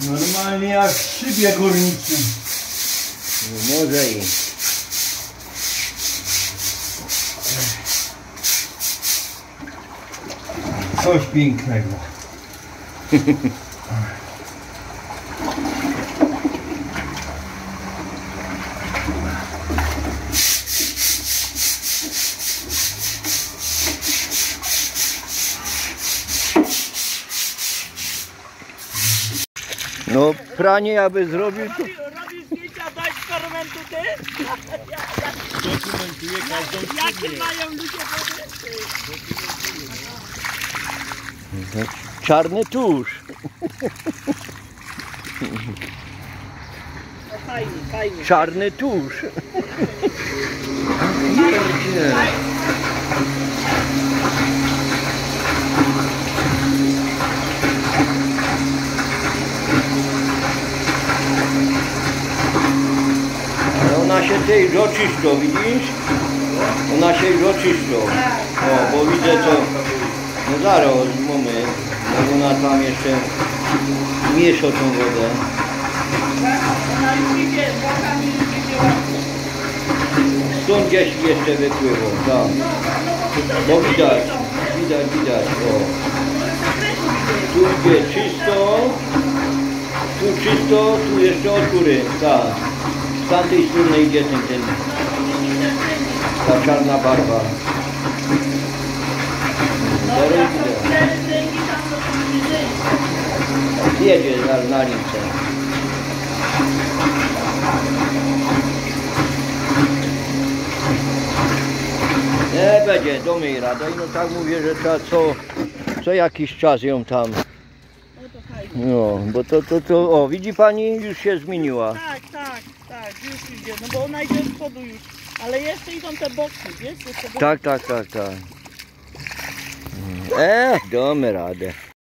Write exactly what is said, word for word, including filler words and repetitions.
Normalnie jak w szybie górniczym. No może i. Coś pięknego. No pranie aby zrobił to... Robisz zdjęcia, dać fermentu ty? Dokumentuje każdą Jakie mają ludzie wody? Czarny tusz. No fajnie, fajnie. Czarny tusz. Ona się tej oczyszcza, widzisz? Ona się oczyszcza. O, bo widzę co... No zaraz, moment. Bo ona tam jeszcze miesza tą wodę. Ona już idzie, bokami już idzie łatwo. Stąd gdzieś jeszcze wypływał, tak. Bo widać, widać, widać. O. Tu idzie czysto, tu czysto, tu jeszcze od góry, tak. Z tamtej strony idzie ten, ten, ta czarna barwa. Teraz widać. Jedzie na, na lince. Nie będzie, domy rada. No tak mówię, że trzeba co, co jakiś czas ją tam. No, bo to, to, to, o, widzi pani, już się zmieniła. Tak, tak, tak, już idzie, no bo ona idzie od spodu już. Ale jeszcze idą te boki, wiesz? Jeszcze boki. Tak, tak, tak, tak. E, damy radę.